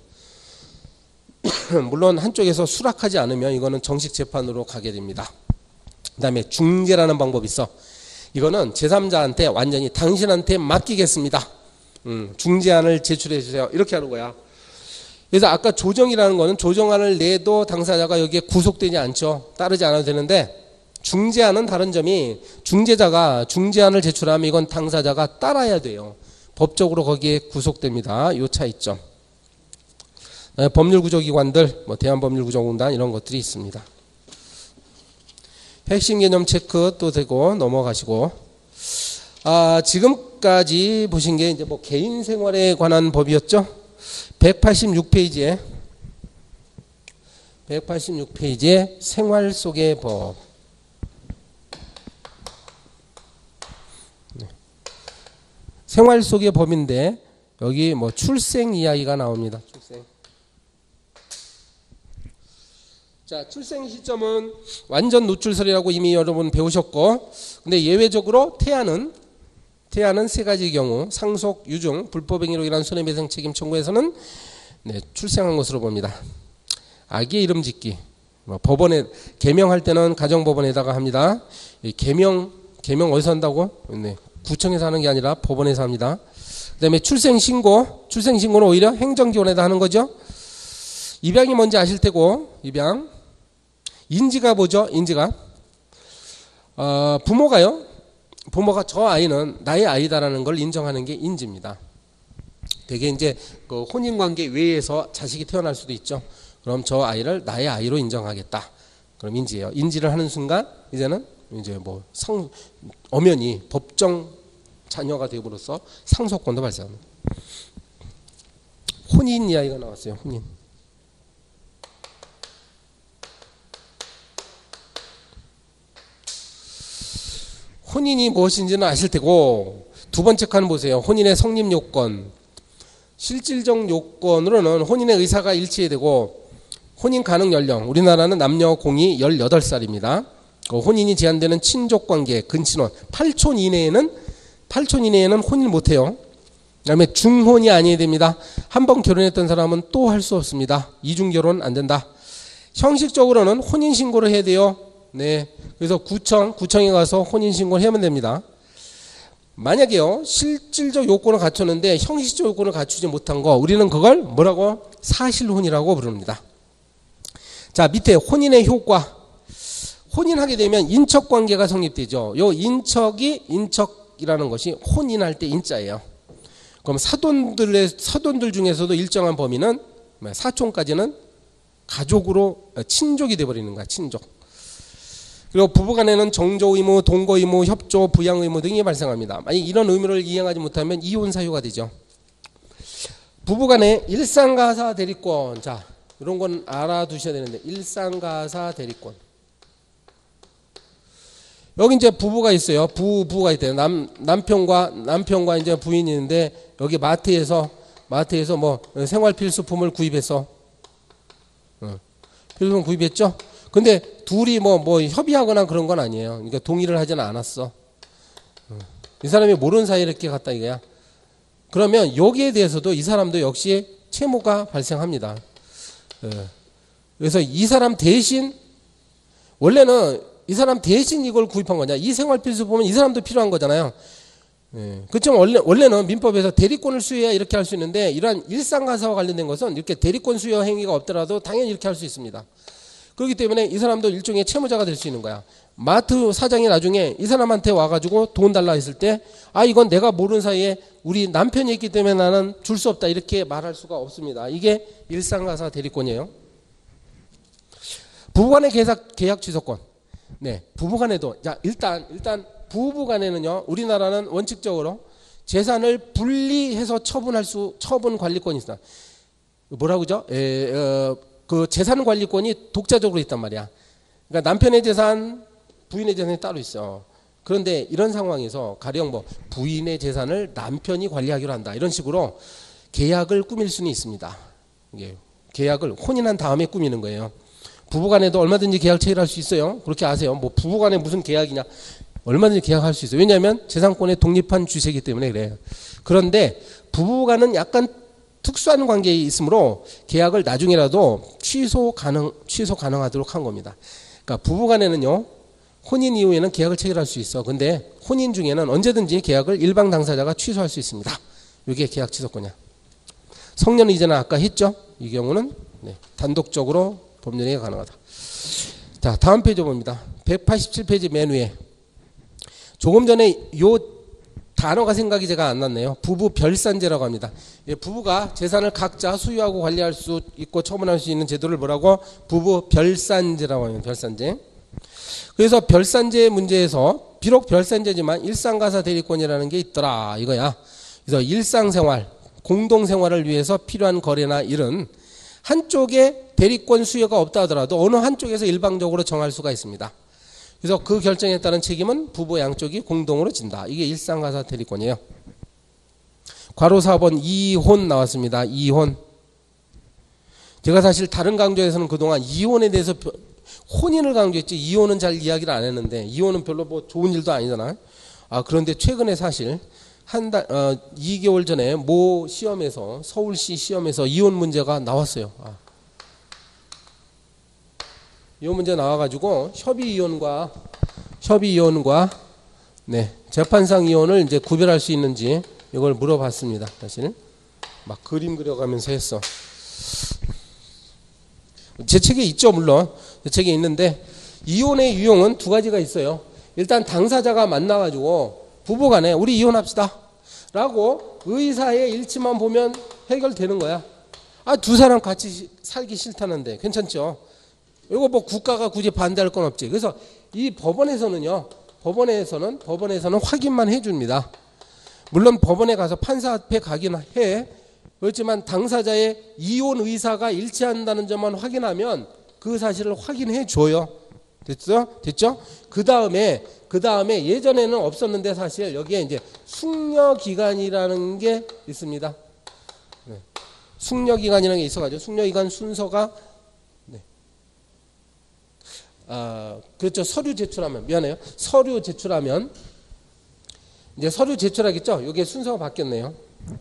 물론 한쪽에서 수락하지 않으면 이거는 정식 재판으로 가게 됩니다. 그 다음에 중재라는 방법이 있어. 이거는 제삼자한테 완전히 당신한테 맡기겠습니다. 음, 중재안을 제출해 주세요. 이렇게 하는 거야. 그래서 아까 조정이라는 거는 조정안을 내도 당사자가 여기에 구속되지 않죠. 따르지 않아도 되는데, 중재안은 다른 점이 중재자가 중재안을 제출하면 이건 당사자가 따라야 돼요. 법적으로 거기에 구속됩니다. 요 차이점. 법률구조기관들, 뭐 대한법률구조공단 이런 것들이 있습니다. 핵심 개념 체크 또 되고 넘어가시고, 아, 지금까지 보신 게 이제 뭐 개인 생활에 관한 법이었죠. 백팔십육 페이지에 백팔십육 페이지에 생활 속의 법. 네. 생활 속의 법인데 여기 뭐 출생 이야기가 나옵니다. 출생. 자, 출생 시점은 완전 노출설이라고 이미 여러분 배우셨고, 근데 예외적으로 태아는 태아는 세 가지 경우 상속, 유증, 불법행위로 인한 손해배상 책임 청구에서는 네, 출생한 것으로 봅니다. 아기의 이름 짓기. 뭐 법원에 개명할 때는 가정법원에다가 합니다. 개명 개명 어디서 한다고? 네, 구청에서 하는 게 아니라 법원에서 합니다. 그다음에 출생신고. 출생신고는 오히려 행정기관에다 하는 거죠. 입양이 뭔지 아실 테고, 입양. 인지가 뭐죠? 인지가. 어, 부모가요. 부모가 저 아이는 나의 아이다라는 걸 인정하는 게 인지입니다. 되게 이제 그 혼인관계 외에서 자식이 태어날 수도 있죠. 그럼 저 아이를 나의 아이로 인정하겠다. 그럼 인지예요. 인지를 하는 순간 이제는 이제 뭐 상, 엄연히 법정 자녀가 되므로써 상속권도 발생합니다. 혼인 이야기가 나왔어요. 혼인. 혼인이 무엇인지는 아실 테고, 두 번째 칸 보세요. 혼인의 성립 요건. 실질적 요건으로는 혼인의 의사가 일치해야 되고, 혼인 가능 연령. 우리나라는 남녀 공이 열여덟 살입니다. 혼인이 제한되는 친족 관계, 근친혼. 팔 촌 이내에는, 팔 촌 이내에는 혼인 못해요. 그 다음에 중혼이 아니어야 됩니다. 한 번 결혼했던 사람은 또 할 수 없습니다. 이중 결혼 안 된다. 형식적으로는 혼인신고를 해야 돼요. 네. 그래서 구청, 구청에 가서 혼인신고를 하면 됩니다. 만약에요, 실질적 요건을 갖췄는데 형식적 요건을 갖추지 못한 거, 우리는 그걸 뭐라고? 사실혼이라고 부릅니다. 자, 밑에 혼인의 효과. 혼인하게 되면 인척관계가 성립되죠. 요 인척이, 인척이라는 것이 혼인할 때 인자예요. 그럼 사돈들의, 사돈들 중에서도 일정한 범위는 사촌까지는 가족으로, 친족이 되어버리는 거야, 친족. 그리고 부부간에는 정조 의무, 동거 의무, 협조, 부양 의무 등이 발생합니다. 만약 이런 의무를 이행하지 못하면 이혼 사유가 되죠. 부부간에 일상가사 대리권. 자, 이런 건 알아두셔야 되는데, 일상가사 대리권. 여기 이제 부부가 있어요. 부부가 있대요. 남 남편과 남편과 이제 부인이 있는데, 여기 마트에서 마트에서 뭐 생활 필수품을 구입해서 어, 필수품 구입했죠. 근데 둘이 뭐, 뭐 협의하거나 그런 건 아니에요. 그러니까 동의를 하지는 않았어. 이 사람이 모르는 사이에 이렇게 갔다 이거야. 그러면 여기에 대해서도 이 사람도 역시 채무가 발생합니다. 그래서 이 사람 대신, 원래는 이 사람 대신 이걸 구입한 거냐. 이 생활필수품은 이 사람도 필요한 거잖아요. 그렇지만 원래, 원래는 민법에서 대리권을 수여해야 이렇게 할 수 있는데, 이러한 일상가사와 관련된 것은 이렇게 대리권 수여 행위가 없더라도 당연히 이렇게 할 수 있습니다. 그렇기 때문에 이 사람도 일종의 채무자가 될 수 있는 거야. 마트 사장이 나중에 이 사람한테 와가지고 돈 달라 했을 때, 아, 이건 내가 모르는 사이에 우리 남편이 있기 때문에 나는 줄 수 없다, 이렇게 말할 수가 없습니다. 이게 일상가사 대리권이에요. 부부간의 계약, 계약 취소권. 네, 부부간에도, 자, 일단, 일단, 부부간에는요, 우리나라는 원칙적으로 재산을 분리해서 처분할 수, 처분 관리권이 있다. 뭐라고죠? 에, 어, 그 재산 관리권이 독자적으로 있단 말이야. 그러니까 남편의 재산, 부인의 재산이 따로 있어. 그런데 이런 상황에서 가령 뭐 부인의 재산을 남편이 관리하기로 한다, 이런 식으로 계약을 꾸밀 수는 있습니다. 이게 계약을 혼인한 다음에 꾸미는 거예요. 부부간에도 얼마든지 계약 체결할 수 있어요. 그렇게 아세요. 뭐 부부간에 무슨 계약이냐? 얼마든지 계약할 수 있어요. 왜냐하면 재산권의 독립한 주체이기 때문에 그래요. 그런데 부부간은 약간 특수한 관계에 있으므로 계약을 나중에라도 취소 가능, 취소 가능하도록 한 겁니다. 그러니까 부부간에는요, 혼인 이후에는 계약을 체결할 수 있어. 근데 혼인 중에는 언제든지 계약을 일방 당사자가 취소할 수 있습니다. 이게 계약 취소권이야. 성년 이전은 아까 했죠. 이 경우는 네, 단독적으로 법률행위가 가능하다. 자, 다음 페이지 봅니다. 백팔십칠 페이지 맨 위에. 조금 전에 요 단어가 생각이 제가 안 났네요. 부부 별산제라고 합니다. 예, 부부가 재산을 각자 소유하고 관리할 수 있고 처분할 수 있는 제도를 뭐라고? 부부 별산제라고 합니다. 별산제. 그래서 별산제 문제에서 비록 별산제지만 일상가사 대리권이라는 게 있더라 이거야. 그래서 일상생활, 공동생활을 위해서 필요한 거래나 일은 한쪽에 대리권 수요가 없다 하더라도 어느 한쪽에서 일방적으로 정할 수가 있습니다. 그래서 그 결정에 따른 책임은 부부 양쪽이 공동으로 진다. 이게 일상가사 대리권이에요. 괄호 사 번 이혼 나왔습니다. 이혼. 제가 사실 다른 강좌에서는 그동안 이혼에 대해서 혼인을 강조했지 이혼은 잘 이야기를 안 했는데, 이혼은 별로 뭐 좋은 일도 아니잖아요. 아, 그런데 최근에 사실 한 달, 어, 이 개월 전에 모 시험에서, 서울시 시험에서 이혼 문제가 나왔어요. 아. 이혼 문제 나와가지고 협의 이혼과 협의 이혼과 네, 재판상 이혼을 이제 구별할 수 있는지 이걸 물어봤습니다. 사실 막 그림 그려가면서 했어. 제 책에 있죠, 물론 제 책에 있는데, 이혼의 유형은 두 가지가 있어요. 일단 당사자가 만나가지고 부부간에 우리 이혼합시다 라고 의사의 일치만 보면 해결되는 거야. 아, 두 사람 같이 살기 싫다는데 괜찮죠? 이거 뭐 국가가 굳이 반대할 건 없지. 그래서 이 법원에서는요, 법원에서는 법원에서는 확인만 해줍니다. 물론 법원에 가서 판사 앞에 가긴 해. 그렇지만 당사자의 이혼 의사가 일치한다는 점만 확인하면 그 사실을 확인해 줘요. 됐죠? 됐죠? 그 다음에 그 다음에 예전에는 없었는데 사실 여기에 이제 숙려 기간이라는 게 있습니다. 네. 숙려 기간이라는 게 있어가지고 숙려 기간 순서가 네. 아 그렇죠. 서류 제출하면 미안해요. 서류 제출하면 이제 서류 제출하겠죠. 여기에 순서가 바뀌었네요.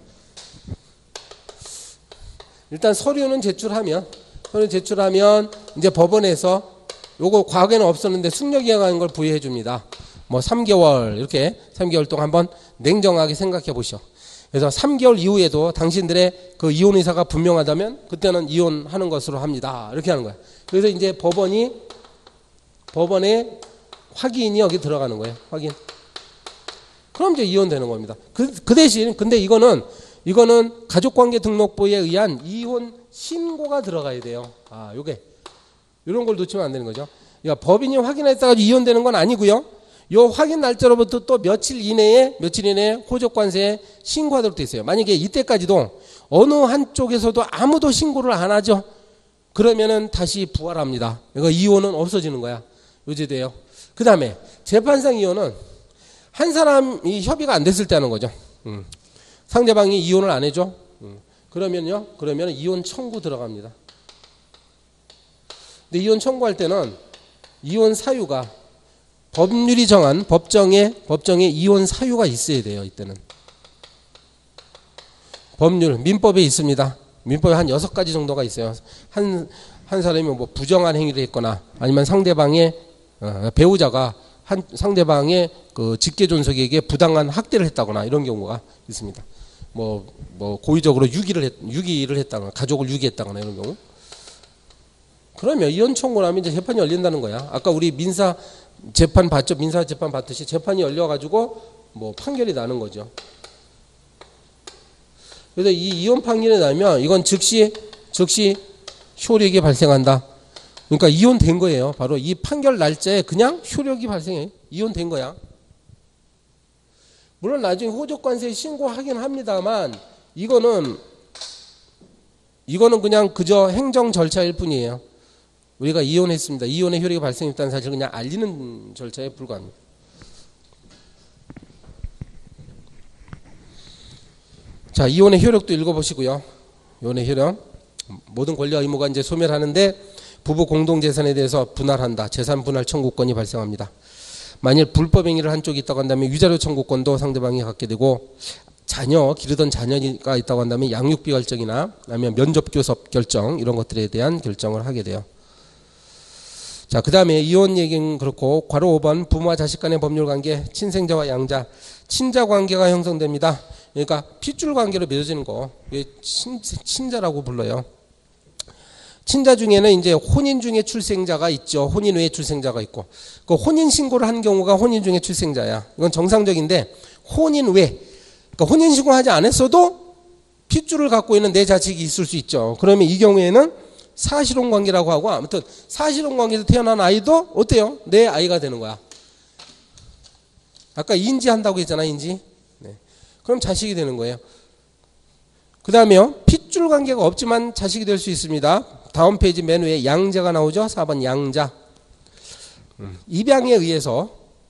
일단 서류는 제출하면 서류 제출하면 이제 법원에서 요거 과거에는 없었는데 숙려기간인 걸 부여해 줍니다. 뭐 삼 개월 이렇게 삼 개월 동안 한번 냉정하게 생각해 보시오. 그래서 삼 개월 이후에도 당신들의 그 이혼 의사가 분명하다면 그때는 이혼하는 것으로 합니다. 이렇게 하는 거야. 그래서 이제 법원이 법원에 확인이 여기 들어가는 거예요. 확인. 그럼 이제 이혼되는 겁니다. 그, 그 대신 근데 이거는 이거는 가족관계 등록부에 의한 이혼 신고가 들어가야 돼요. 아, 요게 이런 걸 놓치면 안 되는 거죠. 그러니까 법인이 확인했다가 이혼되는 건 아니고요. 요 확인 날짜로부터 또 며칠 이내에 며칠 이내에 호적관세에 신고하도록 돼 있어요. 만약에 이때까지도 어느 한쪽에서도 아무도 신고를 안 하죠. 그러면은 다시 부활합니다. 이거 이혼은 없어지는 거야. 요제도요. 그 다음에 재판상 이혼은 한 사람이 협의가 안 됐을 때 하는 거죠. 음. 상대방이 이혼을 안 해줘. 음. 그러면요, 그러면 이혼 청구 들어갑니다. 근데 이혼 청구할 때는 이혼 사유가 법률이 정한 법정에 법정에 이혼 사유가 있어야 돼요. 이때는 법률 민법에 있습니다. 민법에 한 여섯 가지 정도가 있어요. 한 한 사람이 뭐 부정한 행위를 했거나 아니면 상대방의 어, 배우자가 한 상대방의 그 직계존속에게 부당한 학대를 했다거나 이런 경우가 있습니다. 뭐, 뭐 고의적으로 유기를 했, 유기를 했다거나 가족을 유기했다거나 이런 경우. 그러면 이혼 청구를 하면 이제 재판이 열린다는 거야. 아까 우리 민사 재판 봤죠? 민사 재판 봤듯이 재판이 열려가지고 뭐 판결이 나는 거죠. 그래서 이 이혼 판결이 나면 이건 즉시 즉시 효력이 발생한다. 그러니까 이혼된 거예요. 바로 이 판결 날짜에 그냥 효력이 발생해. 이혼된 거야. 물론 나중에 호적관세 신고하긴 합니다만 이거는 이거는 그냥 그저 행정 절차일 뿐이에요. 우리가 이혼했습니다. 이혼의 효력이 발생했다는 사실을 그냥 알리는 절차에 불과합니다. 자, 이혼의 효력도 읽어보시고요. 이혼의 효력. 모든 권리와 의무가 이제 소멸하는데 부부 공동재산에 대해서 분할한다. 재산 분할 청구권이 발생합니다. 만일 불법 행위를 한 쪽이 있다고 한다면 위자료 청구권도 상대방이 갖게 되고 자녀, 기르던 자녀가 있다고 한다면 양육비 결정이나 아니면 면접교섭 결정 이런 것들에 대한 결정을 하게 돼요. 자, 그 다음에 이혼 얘기는 그렇고 괄호 오 번 부모와 자식 간의 법률관계 친생자와 양자 친자관계가 형성됩니다. 그러니까 핏줄 관계로 맺어지는 거 친, 친자라고 불러요. 친자 중에는 이제 혼인 중에 출생자가 있죠. 혼인 외에 출생자가 있고 그 혼인 신고를 한 경우가 혼인 중에 출생자야. 이건 정상적인데 혼인 외 그러니까 혼인 신고하지 않았어도 핏줄을 갖고 있는 내 자식이 있을 수 있죠. 그러면 이 경우에는 사실혼 관계라고 하고 아무튼 사실혼 관계에서 태어난 아이도 어때요? 내 아이가 되는 거야. 아까 인지한다고 했잖아. 인지. 네. 그럼 자식이 되는 거예요. 그 다음에요. 핏줄 관계가 없지만 자식이 될 수 있습니다. 다음 페이지 맨 위에 양자가 나오죠. 사 번 양자. 음. 입양에 의해서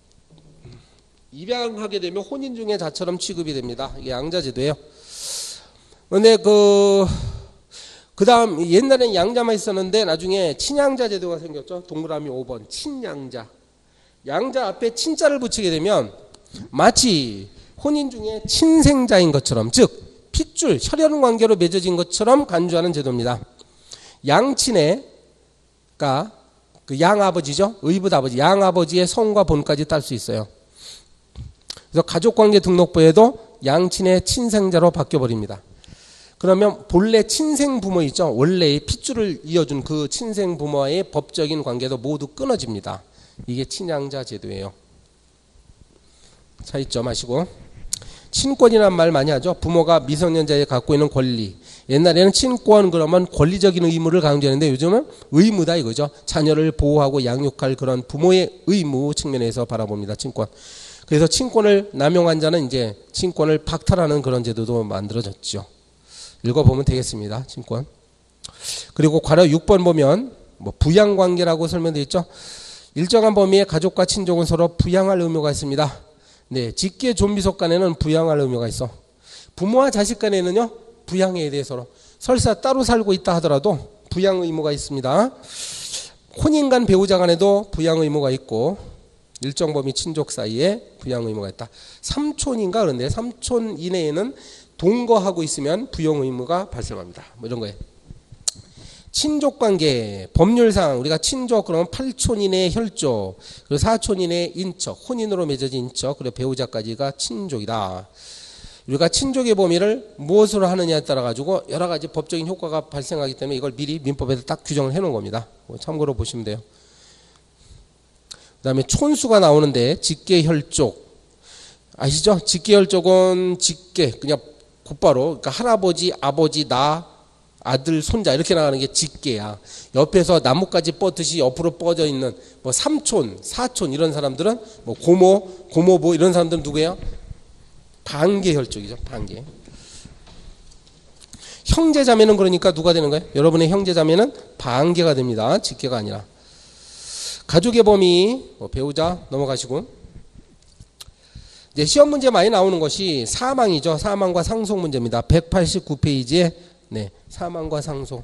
입양하게 되면 혼인 중에 자처럼 취급이 됩니다. 이게 양자제도예요. 그런데 그, 그 다음 옛날엔 양자만 있었는데 나중에 친양자 제도가 생겼죠. 동그라미 오 번 친양자. 양자 앞에 친자를 붙이게 되면 마치 혼인 중에 친생자인 것처럼 즉 핏줄, 혈연 관계로 맺어진 것처럼 간주하는 제도입니다. 양친의, 그러니까 그 양아버지죠. 의붓 아버지, 양아버지의 성과 본까지 딸 수 있어요. 그래서 가족관계 등록부에도 양친의 친생자로 바뀌어버립니다. 그러면 본래 친생 부모 있죠. 원래의 핏줄을 이어준 그 친생 부모와의 법적인 관계도 모두 끊어집니다. 이게 친양자 제도예요. 차이점 하시고. 친권이란 말 많이 하죠. 부모가 미성년자에 갖고 있는 권리, 옛날에는 친권 그러면 권리적인 의무를 강조했는데 요즘은 의무다 이거죠. 자녀를 보호하고 양육할 그런 부모의 의무 측면에서 바라봅니다. 친권. 그래서 친권을 남용한 자는 이제 친권을 박탈하는 그런 제도도 만들어졌죠. 읽어보면 되겠습니다. 친권. 그리고 괄호 육 번 보면 뭐 부양관계라고 설명되어 있죠. 일정한 범위의 가족과 친족은 서로 부양할 의무가 있습니다. 네, 직계 존비속 간에는 부양할 의무가 있어. 부모와 자식 간에는요, 부양해야 돼 서로. 설사 따로 살고 있다 하더라도 부양 의무가 있습니다. 혼인 간 배우자 간에도 부양 의무가 있고 일정 범위 친족 사이에 부양 의무가 있다. 삼촌인가 그런데 삼촌 이내에는 동거하고 있으면 부양 의무가 발생합니다. 뭐 이런 거예요. 친족관계 법률상 우리가 친족 그러면 팔촌 이내의 혈족 그리고 사촌 이내의 인척 혼인으로 맺어진 인척 그리고 배우자까지가 친족이다. 우리가 친족의 범위를 무엇으로 하느냐에 따라 가지고 여러 가지 법적인 효과가 발생하기 때문에 이걸 미리 민법에서 딱 규정을 해놓은 겁니다. 참고로 보시면 돼요. 그 다음에 촌수가 나오는데 직계혈족 아시죠? 직계혈족은 직계 그냥 곧바로 그러니까 할아버지 아버지 나 아들 손자 이렇게 나가는 게 직계야. 옆에서 나뭇가지 뻗듯이 옆으로 뻗어 있는 뭐 삼촌 사촌 이런 사람들은 뭐 고모 고모부 이런 사람들은 누구예요? 반계혈족이죠. 반계. 형제자매는 그러니까 누가 되는 거예요? 여러분의 형제자매는 반계가 됩니다. 직계가 아니라. 가족의 범위 뭐 배우자 넘어가시고 이제 시험 문제 많이 나오는 것이 사망이죠. 사망과 상속 문제입니다. 백팔십구 페이지에 네, 사망과 상속.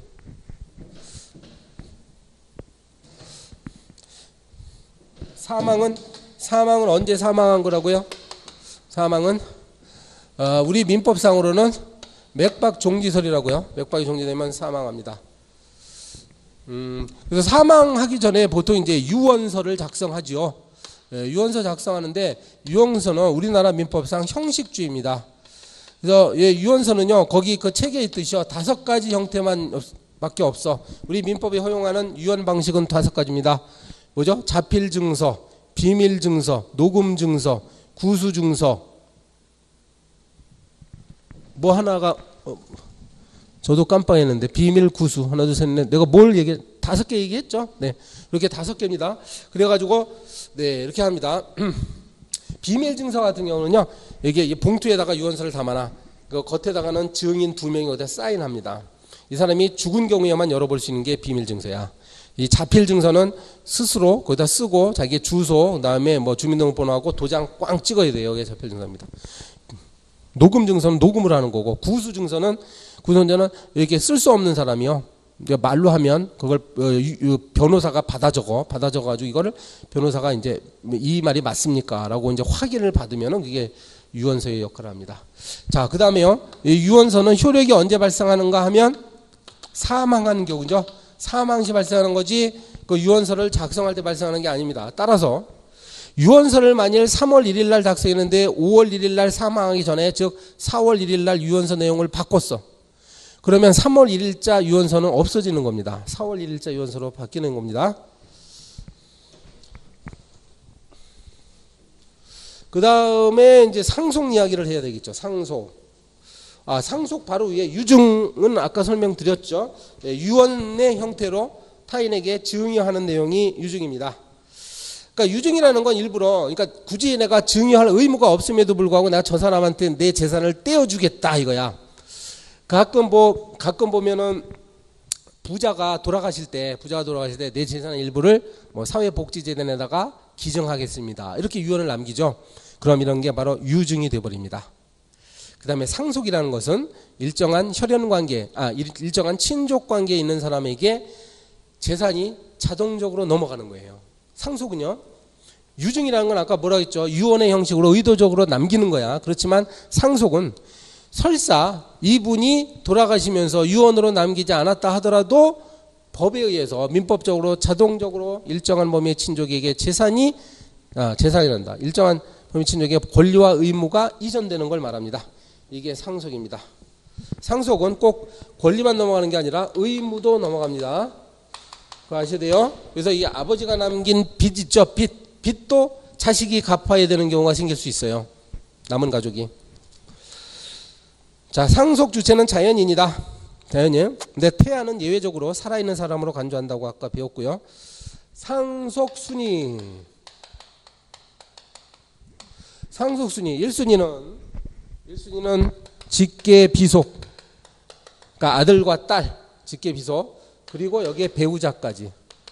사망은 사망은 언제 사망한 거라고요? 사망은 어, 우리 민법상으로는 맥박 종지설이라고요. 맥박이 종지되면 사망합니다. 음, 그래서 사망하기 전에 보통 이제 유언서를 작성하지요. 예, 유언서 작성하는데 유언서는 우리나라 민법상 형식주의입니다. 그래서 예, 유언서는요 거기 그 책에 있듯이요 다섯 가지 형태만 없, 밖에 없어. 우리 민법이 허용하는 유언 방식은 다섯 가지입니다. 뭐죠? 자필증서, 비밀증서, 녹음증서, 구수증서. 뭐 하나가 어, 저도 깜빡했는데 비밀 구수 하나 둘 셋 넷 내가 뭘 얘기 다섯 개 얘기했죠? 네 이렇게 다섯 개입니다. 그래가지고 네 이렇게 합니다. 비밀 증서 같은 경우는요 이게 봉투에다가 유언서를 담아놔. 그 겉에다가는 증인 두 명이 어디다 사인합니다. 이 사람이 죽은 경우에만 열어볼 수 있는 게 비밀 증서야. 이 자필 증서는 스스로 거기다 쓰고 자기 주소 그다음에 뭐 주민등록번호하고 도장 꽝 찍어야 돼요. 이게 자필 증서입니다. 녹음 증서는 녹음을 하는 거고 구수 증서는 구선자는 이렇게 쓸 수 없는 사람이요. 말로 하면 그걸 변호사가 받아 적어 받아 적어 가지고 이거를 변호사가 이제 이 말이 맞습니까라고 이제 확인을 받으면은 그게 유언서의 역할을 합니다. 자, 그다음에요. 이 유언서는 효력이 언제 발생하는가 하면 사망한 경우죠. 사망 시 발생하는 거지 그 유언서를 작성할 때 발생하는 게 아닙니다. 따라서 유언서를 만일 삼월 일일 날 작성했는데 오월 일일 날 사망하기 전에 즉 사월 일일 날 유언서 내용을 바꿨어. 그러면 삼월 일일자 유언서는 없어지는 겁니다. 사월 일일자 유언서로 바뀌는 겁니다. 그 다음에 이제 상속 이야기를 해야 되겠죠. 상속. 아, 상속 바로 위에 유증은 아까 설명드렸죠. 유언의 형태로 타인에게 증여하는 내용이 유증입니다. 그러니까 유증이라는 건 일부러 그러니까 굳이 내가 증여할 의무가 없음에도 불구하고 내가 저 사람한테 내 재산을 떼어주겠다 이거야. 가끔 뭐 가끔 보면은 부자가 돌아가실 때 부자가 돌아가실 때 내 재산의 일부를 뭐 사회복지재단에다가 기증하겠습니다. 이렇게 유언을 남기죠. 그럼 이런 게 바로 유증이 되어버립니다. 그 다음에 상속이라는 것은 일정한 혈연관계, 아 일정한 친족관계에 있는 사람에게 재산이 자동적으로 넘어가는 거예요. 상속은요. 유증이라는 건 아까 뭐라고 했죠. 유언의 형식으로 의도적으로 남기는 거야. 그렇지만 상속은 설사 이분이 돌아가시면서 유언으로 남기지 않았다 하더라도 법에 의해서 민법적으로 자동적으로 일정한 범위의 친족에게 재산이 아, 재산이란다. 일정한 범위 친족에게 권리와 의무가 이전되는 걸 말합니다. 이게 상속입니다. 상속은 꼭 권리만 넘어가는 게 아니라 의무도 넘어갑니다. 그거 아셔야 돼요. 그래서 이 아버지가 남긴 빚 있죠. 빚. 빚도 자식이 갚아야 되는 경우가 생길 수 있어요. 남은 가족이. 자, 상속 주체는 자연인이다. 대연님. 근데 태아는 예외적으로 살아있는 사람으로 간주한다고 아까 배웠고요. 상속순위. 상속순위. 일 순위는 일 순위는 직계 비속. 그러니까 아들과 딸, 직계 비속. 그리고 여기에 배우자까지.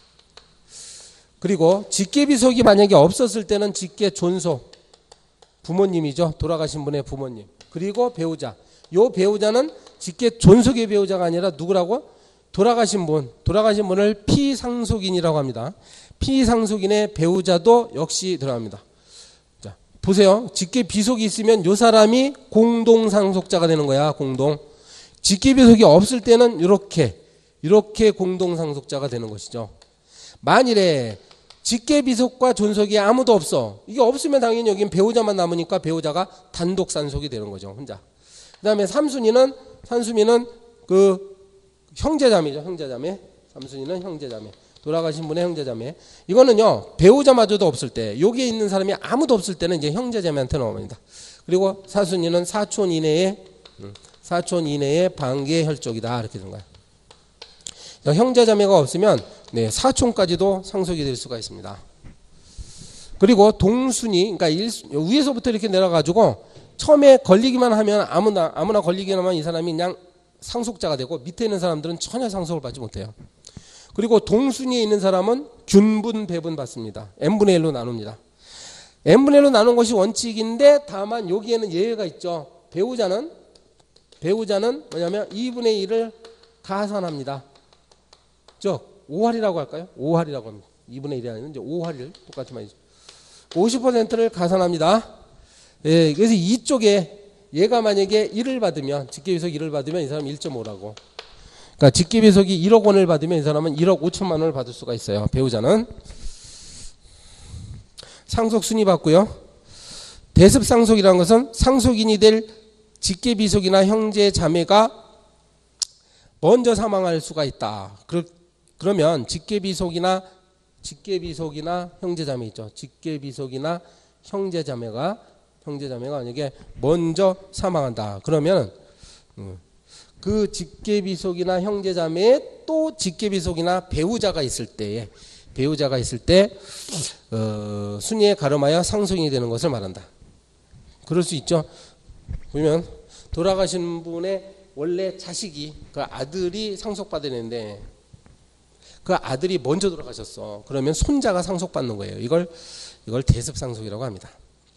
그리고 직계 비속이 만약에 없었을 때는 직계 존속. 부모님이죠. 돌아가신 분의 부모님. 그리고 배우자. 요 배우자는 직계 존속의 배우자가 아니라 누구라고? 돌아가신 분. 돌아가신 분을 피상속인이라고 합니다. 피상속인의 배우자도 역시 들어갑니다. 자, 보세요. 직계 비속이 있으면 요 사람이 공동 상속자가 되는 거야. 공동. 직계 비속이 없을 때는 이렇게 이렇게 공동 상속자가 되는 것이죠. 만일에 직계 비속과 존속이 아무도 없어. 이게 없으면 당연히 여긴 배우자만 남으니까 배우자가 단독 상속이 되는 거죠. 혼자. 그다음에 삼 순위는 삼 순위는 그 형제자매죠. 형제자매. 삼 순위는 형제자매. 돌아가신 분의 형제자매. 이거는요. 배우자마저도 없을 때, 여기에 있는 사람이 아무도 없을 때는 이제 형제자매한테 넘어갑니다. 그리고 사 순위는 사촌 이내의 사촌 이내의 반계 혈족이다. 이렇게 되는 거예요. 형제자매가 없으면 네, 사촌까지도 상속이 될 수가 있습니다. 그리고 동순위, 그러니까 일, 위에서부터 이렇게 내려가지고 처음에 걸리기만 하면 아무나 아무나 걸리기만 하면 이 사람이 그냥 상속자가 되고 밑에 있는 사람들은 전혀 상속을 받지 못해요. 그리고 동순위에 있는 사람은 균분 배분 받습니다. n분의 일로 나눕니다. n분의 일로 나눈 것이 원칙인데 다만 여기에는 예외가 있죠. 배우자는 배우자는 뭐냐면 이분의 일을 가산합니다. 즉 오 할이라고 할까요? 오 할이라고 합니다. 이분의 일이 아니라 이제 오 할을 똑같이 말이죠. 오십 퍼센트를 가산합니다. 예, 그래서 이쪽에 얘가 만약에 일을 받으면 직계비속 일을 받으면 이 사람은 일 점 오라고. 그러니까 직계비속이 일억 원을 받으면 이 사람은 일억 오천만 원을 받을 수가 있어요. 배우자는. 상속순위 받고요. 대습상속이라는 것은 상속인이 될 직계비속이나 형제 자매가 먼저 사망할 수가 있다. 그러면 직계비속이나 직계비속이나 형제자매 있죠. 직계비속이나 형제자매가 형제자매가 만약에 먼저 사망한다. 그러면 그 직계비속이나 형제자매에 또 직계비속이나 배우자가 있을 때에 배우자가 있을 때 어, 순위에 가름하여 상속인이 되는 것을 말한다. 그럴 수 있죠. 보면 돌아가신 분의 원래 자식이 그 아들이 상속받으는데 그 아들이 먼저 돌아가셨어. 그러면 손자가 상속받는 거예요. 이걸 이걸 대습상속이라고 합니다.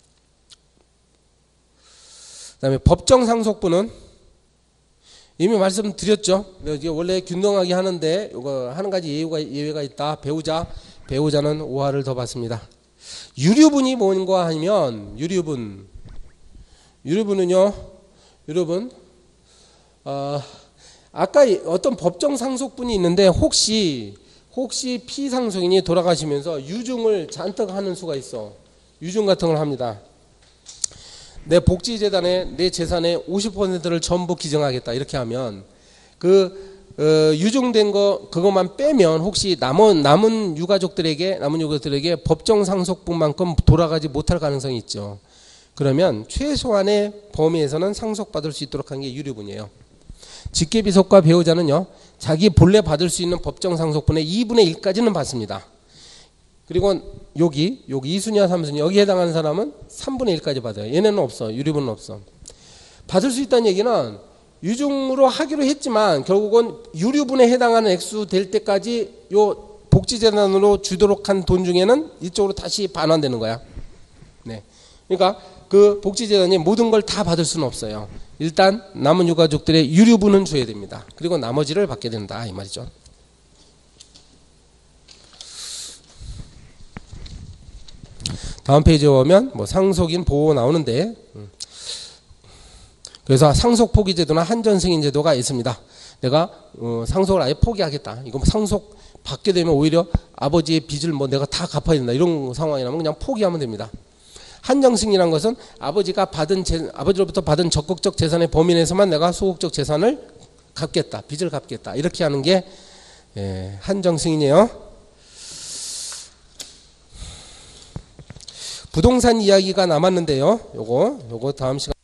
그다음에 법정상속분은 이미 말씀드렸죠. 원래 균등하게 하는데 이거 한 가지 예외가 예외가 있다. 배우자 배우자는 오 할을 더 받습니다. 유류분이 뭔가 하면 유류분 유류분은요. 유류분 어, 아까 어떤 법정 상속분이 있는데 혹시 혹시 피상속인이 돌아가시면서 유증을 잔뜩 하는 수가 있어. 유증 같은 걸 합니다. 내 복지재단에 내 재산의 오십 퍼센트를 전부 기증하겠다 이렇게 하면 그 어, 유증된 거 그것만 빼면 혹시 남은 남은 유가족들에게 남은 유가족들에게 법정 상속분만큼 돌아가지 못할 가능성이 있죠. 그러면 최소한의 범위에서는 상속받을 수 있도록 한 게 유류분이에요. 직계비속과 배우자는요, 자기 본래 받을 수 있는 법정 상속분의 이분의 일까지는 받습니다. 그리고 여기, 여기 이 순위와 삼 순위, 여기에 해당하는 사람은 삼분의 일까지 받아요. 얘네는 없어. 유류분은 없어. 받을 수 있다는 얘기는 유증으로 하기로 했지만 결국은 유류분에 해당하는 액수 될 때까지 요 복지재단으로 주도록 한 돈 중에는 이쪽으로 다시 반환되는 거야. 네. 그러니까 그 복지재단이 모든 걸 다 받을 수는 없어요. 일단 남은 유가족들의 유류분은 줘야 됩니다. 그리고 나머지를 받게 된다 이 말이죠. 다음 페이지에 보면 뭐 상속인 보호 나오는데 그래서 상속 포기 제도나 한전 승인 제도가 있습니다. 내가 어 상속을 아예 포기하겠다. 이거 상속 받게 되면 오히려 아버지의 빚을 뭐 내가 다 갚아야 된다. 이런 상황이라면 그냥 포기하면 됩니다. 한정승이라는 것은 아버지가 받은 재, 아버지로부터 받은 적극적 재산의 범위 내에서만 내가 소극적 재산을 갚겠다. 빚을 갚겠다. 이렇게 하는 게 예, 한정승이네요. 부동산 이야기가 남았는데요. 요거 요거 다음 시간